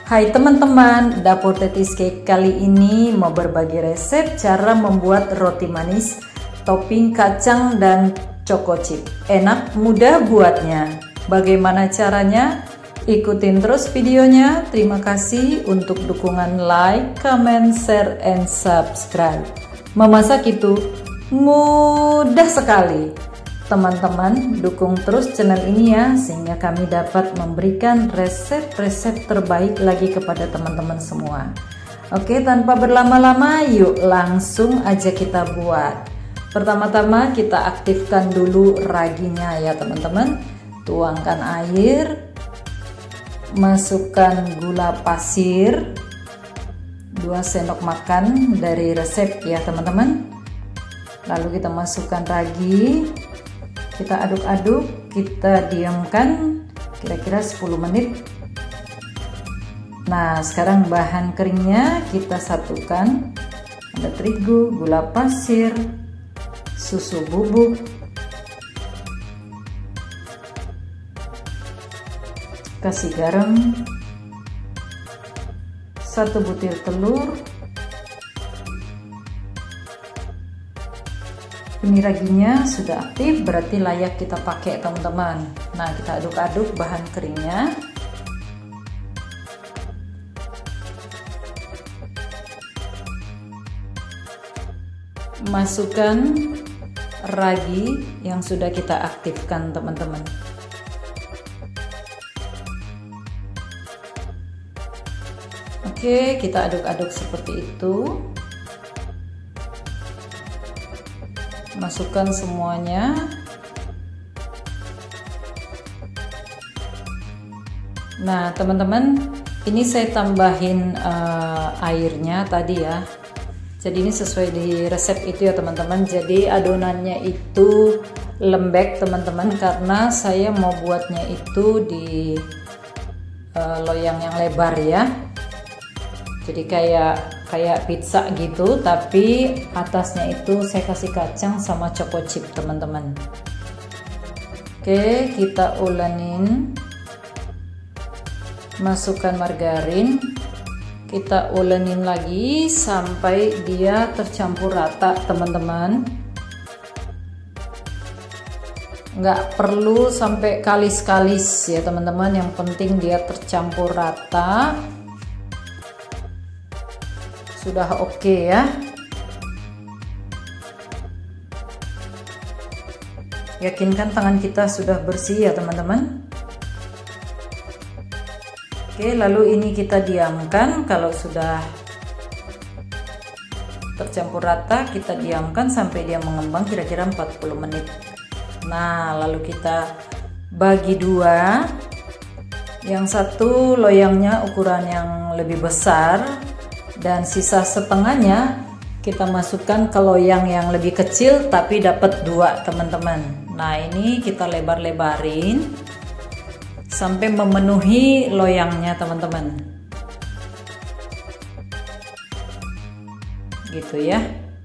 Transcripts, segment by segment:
Hai teman-teman, Dapur Tetis Cake kali ini mau berbagi resep cara membuat roti manis topping kacang dan choco chip. Enak, mudah buatnya. Bagaimana caranya? Ikutin terus videonya. Terima kasih untuk dukungan like, comment, share, and subscribe. Memasak itu mudah sekali. Teman-teman, dukung terus channel ini ya, sehingga kami dapat memberikan resep-resep terbaik lagi kepada teman-teman semua. Oke, tanpa berlama-lama, yuk langsung aja kita buat. Pertama-tama kita aktifkan dulu raginya ya teman-teman. Tuangkan air, masukkan gula pasir 2 sendok makan dari resep ya teman-teman. Lalu kita masukkan ragi. Kita aduk-aduk, kita diamkan kira-kira 10 menit. Nah, sekarang bahan keringnya kita satukan. Ada terigu, gula pasir, susu bubuk, kasih garam, 1 butir telur. Ini raginya sudah aktif, berarti layak kita pakai teman-teman. Nah, kita aduk-aduk bahan keringnya. Masukkan ragi yang sudah kita aktifkan teman-teman. Oke, kita aduk-aduk seperti itu. Masukkan semuanya. Nah teman-teman, ini saya tambahin airnya tadi ya. Jadi ini sesuai di resep itu ya teman-teman. Jadi adonannya itu lembek teman-teman, karena saya mau buatnya itu di loyang yang lebar ya. Jadi kayak pizza gitu, tapi atasnya itu saya kasih kacang sama choco chip teman-teman. Oke, kita ulenin. Masukkan margarin. Kita ulenin lagi sampai dia tercampur rata teman-teman. Nggak perlu sampai kalis-kalis ya teman-teman, yang penting dia tercampur rata. Sudah oke ya. Yakinkan tangan kita sudah bersih ya teman-teman. Oke, lalu ini kita diamkan. Kalau sudah tercampur rata, kita diamkan sampai dia mengembang kira-kira 40 menit. Nah, lalu kita bagi dua. Yang satu loyangnya ukuran yang lebih besar, dan sisa setengahnya kita masukkan ke loyang yang lebih kecil tapi dapat 2 teman-teman. Nah, ini kita lebar-lebarin sampai memenuhi loyangnya teman-teman, gitu ya.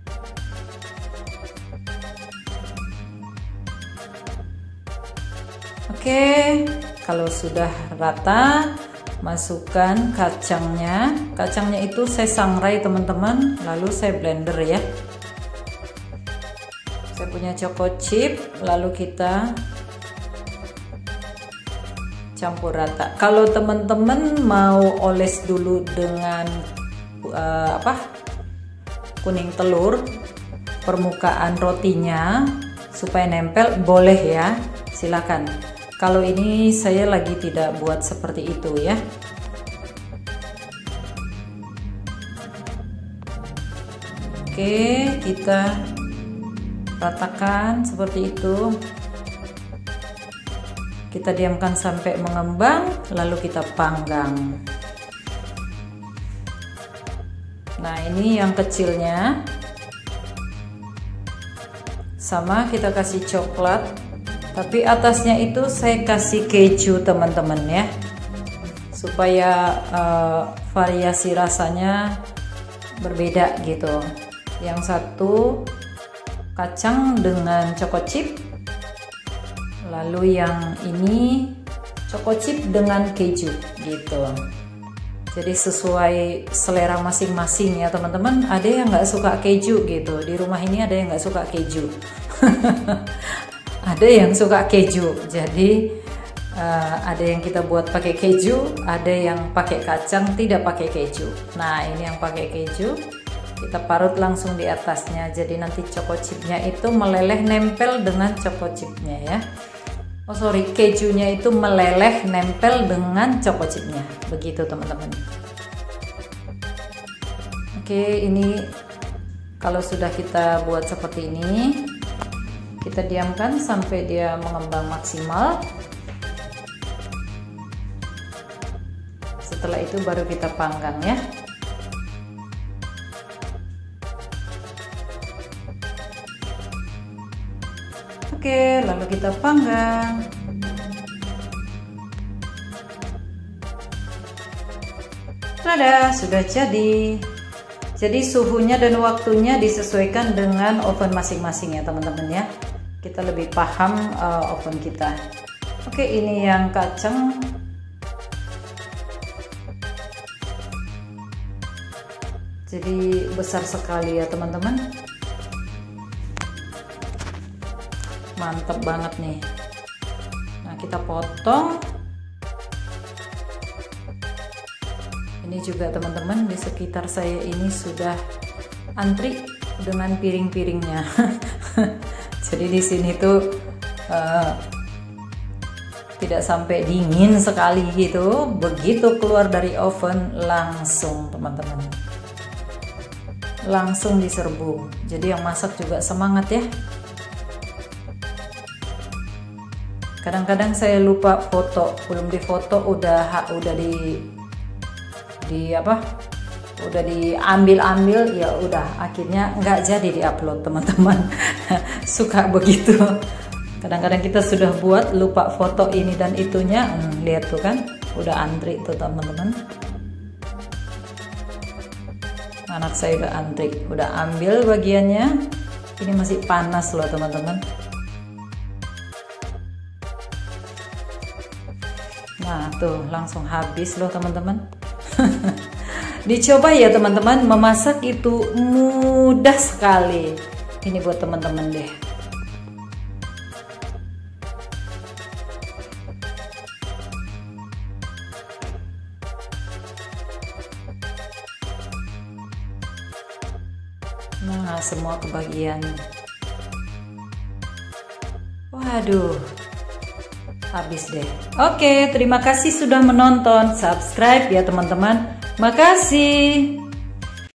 Oke, kalau sudah rata, masukkan kacangnya. Kacangnya itu saya sangrai teman-teman, lalu saya blender ya. Saya punya choco chip, lalu kita campur rata. Kalau teman-teman mau oles dulu dengan kuning telur permukaan rotinya supaya nempel, boleh ya, silakan. Kalau ini saya lagi tidak buat seperti itu ya. Oke, kita ratakan seperti itu. Kita diamkan sampai mengembang, lalu kita panggang. Nah, ini yang kecilnya. Sama kita kasih coklat. Tapi atasnya itu saya kasih keju teman-teman ya, supaya variasi rasanya berbeda gitu. Yang satu kacang dengan choco chip, lalu yang ini choco chip dengan keju gitu. Jadi sesuai selera masing-masing ya teman-teman. Ada yang nggak suka keju gitu. Di rumah ini ada yang nggak suka keju. Ada yang suka keju. Jadi ada yang kita buat pakai keju, ada yang pakai kacang tidak pakai keju. Nah ini yang pakai keju, kita parut langsung di atasnya. Jadi nanti choco chipnya itu meleleh nempel dengan choco chipnya ya. Oh sorry, kejunya itu meleleh nempel dengan choco chipnya. Begitu teman-teman. Oke, ini kalau sudah kita buat seperti ini, kita diamkan sampai dia mengembang maksimal. Setelah itu baru kita panggang ya. Oke, lalu kita panggang. Tada, sudah jadi. Jadi suhunya dan waktunya disesuaikan dengan oven masing-masing ya teman-teman ya. Kita lebih paham oven kita. Oke, ini yang kacang. Jadi besar sekali ya teman-teman. Mantap banget nih. Nah kita potong. Ini juga teman-teman, di sekitar saya ini sudah antri dengan piring-piringnya. Jadi di sini tuh tidak sampai dingin sekali gitu. Begitu keluar dari oven langsung teman-teman, langsung diserbu. Jadi yang masak juga semangat ya. Kadang-kadang saya lupa foto, belum difoto udah udah diambil ya udah, akhirnya nggak jadi diupload teman-teman. Suka begitu. Kadang-kadang kita sudah buat lupa foto ini dan itunya. Lihat tuh kan, udah antri tuh teman-teman. Anak saya udah antri, udah ambil bagiannya. Ini masih panas loh teman-teman. Nah tuh langsung habis loh teman-teman. Dicoba ya teman-teman, memasak itu mudah sekali. Ini buat teman-teman deh. Nah semua kebagian. Waduh, habis deh. Oke, terima kasih sudah menonton. Subscribe ya teman-teman. Makasih.